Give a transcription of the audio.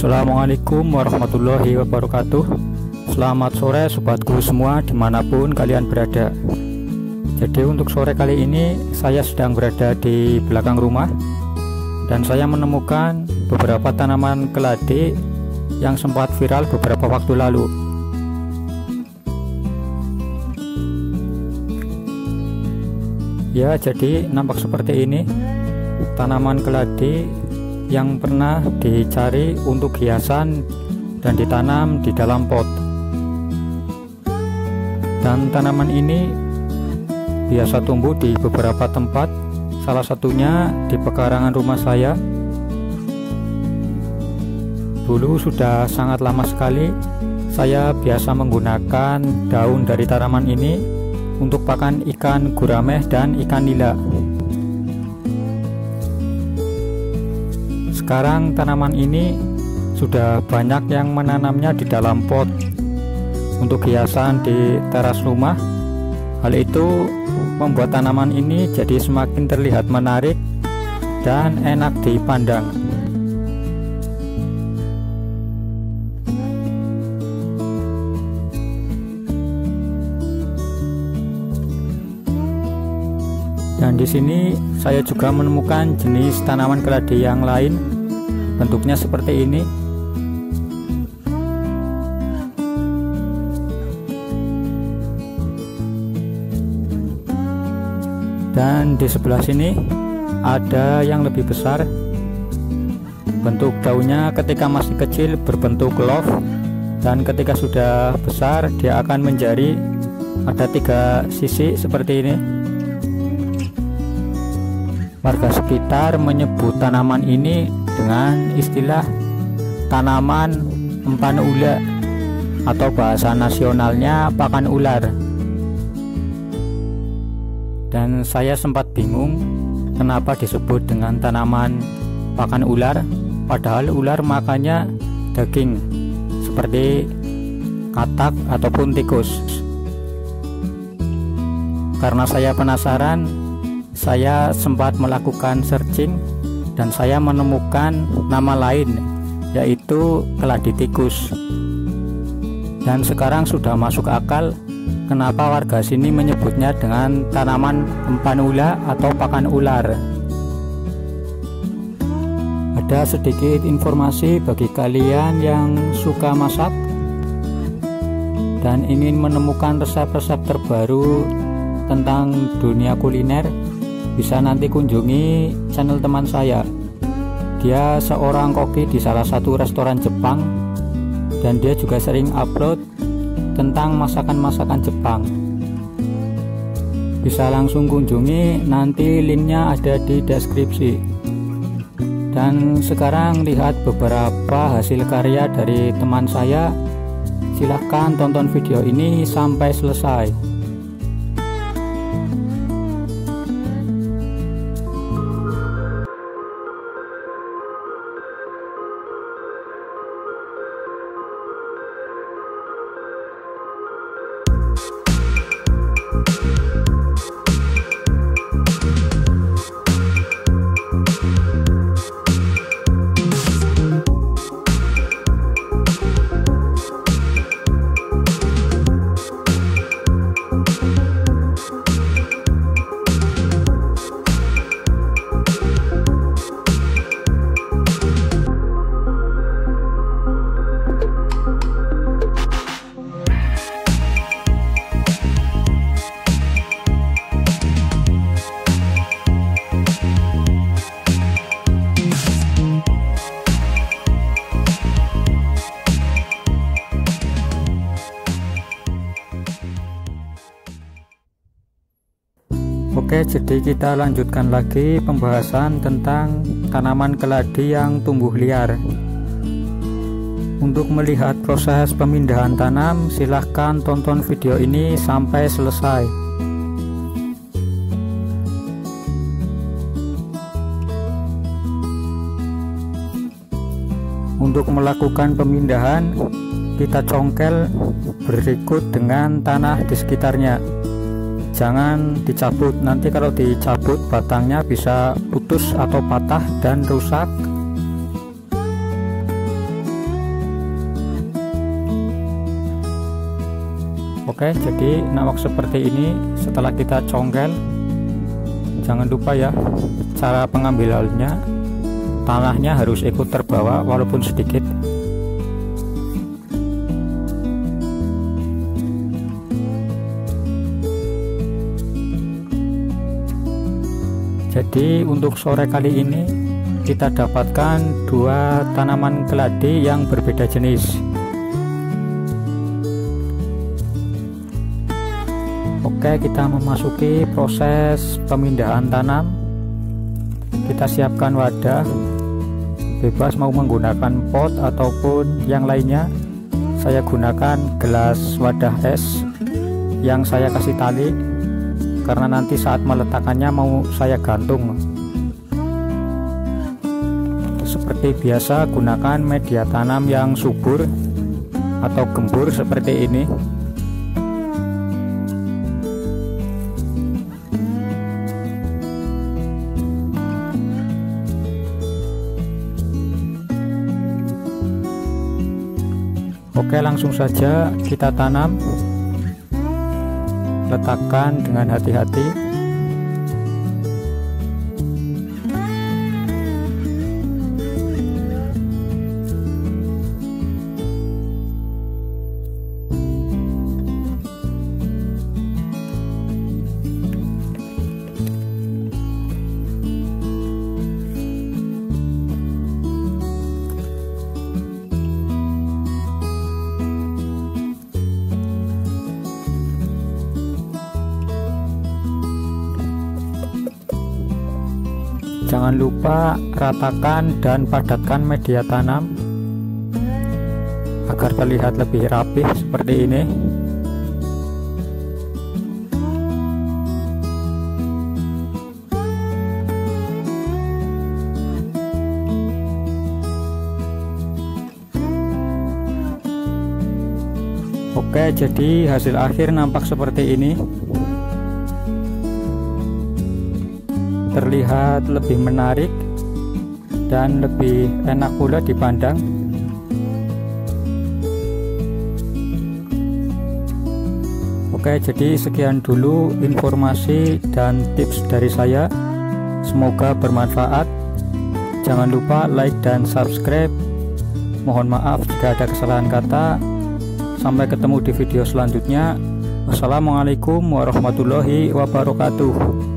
Assalamualaikum warahmatullahi wabarakatuh. Selamat sore sobatku semua dimanapun kalian berada. Jadi untuk sore kali ini saya sedang berada di belakang rumah dan saya menemukan beberapa tanaman keladi yang sempat viral beberapa waktu lalu. Ya, jadi nampak seperti ini tanaman keladi yang pernah dicari untuk hiasan dan ditanam di dalam pot. Dan tanaman ini biasa tumbuh di beberapa tempat, salah satunya di pekarangan rumah saya. Dulu sudah sangat lama sekali saya biasa menggunakan daun dari tanaman ini untuk pakan ikan gurame dan ikan nila. Sekarang tanaman ini sudah banyak yang menanamnya di dalam pot untuk hiasan di teras rumah. Hal itu membuat tanaman ini jadi semakin terlihat menarik dan enak dipandang. Dan di sini saya juga menemukan jenis tanaman keladi yang lain. Bentuknya seperti ini. Dan di sebelah sini ada yang lebih besar. Bentuk daunnya ketika masih kecil berbentuk love, dan ketika sudah besar dia akan menjadi ada 3 sisi seperti ini. Warga sekitar menyebut tanaman ini dengan istilah tanaman empan ula atau bahasa nasionalnya pakan ular. Dan saya sempat bingung kenapa disebut dengan tanaman pakan ular, padahal ular makannya daging seperti katak ataupun tikus. Karena saya penasaran, saya sempat melakukan searching dan saya menemukan nama lain, yaitu keladi tikus. Dan sekarang sudah masuk akal kenapa warga sini menyebutnya dengan tanaman empan ula atau pakan ular. Ada sedikit informasi bagi kalian yang suka masak dan ingin menemukan resep-resep terbaru tentang dunia kuliner. Bisa nanti kunjungi channel teman saya. Dia seorang koki di salah satu restoran Jepang dan dia juga sering upload tentang masakan-masakan Jepang. Bisa langsung kunjungi, nanti linknya ada di deskripsi. Dan sekarang lihat beberapa hasil karya dari teman saya. Silahkan tonton video ini sampai selesai. Oke, jadi kita lanjutkan lagi pembahasan tentang tanaman keladi yang tumbuh liar. Untuk melihat proses pemindahan tanam, silahkan tonton video ini sampai selesai. Untuk melakukan pemindahan, kita congkel berikut dengan tanah di sekitarnya. Jangan dicabut, nanti kalau dicabut batangnya bisa putus atau patah dan rusak. Oke, jadi nawak seperti ini setelah kita congkel, jangan lupa ya cara pengambilannya, tanahnya harus ikut terbawa walaupun sedikit. Jadi untuk sore kali ini kita dapatkan dua tanaman keladi yang berbeda jenis. Oke, kita memasuki proses pemindahan tanam. Kita siapkan wadah, bebas mau menggunakan pot ataupun yang lainnya. Saya gunakan gelas wadah es yang saya kasih tali, karena nanti saat meletakkannya mau saya gantung. Seperti biasa, gunakan media tanam yang subur atau gembur seperti ini. Oke, langsung saja kita tanam. Letakkan dengan hati-hati. Jangan lupa ratakan dan padatkan media tanam agar terlihat lebih rapih seperti ini. Oke, jadi hasil akhir nampak seperti ini. Terlihat lebih menarik dan lebih enak pula dipandang. Oke, jadi sekian dulu informasi dan tips dari saya. Semoga bermanfaat. Jangan lupa like dan subscribe. Mohon maaf jika ada kesalahan kata. Sampai ketemu di video selanjutnya. Wassalamualaikum warahmatullahi wabarakatuh.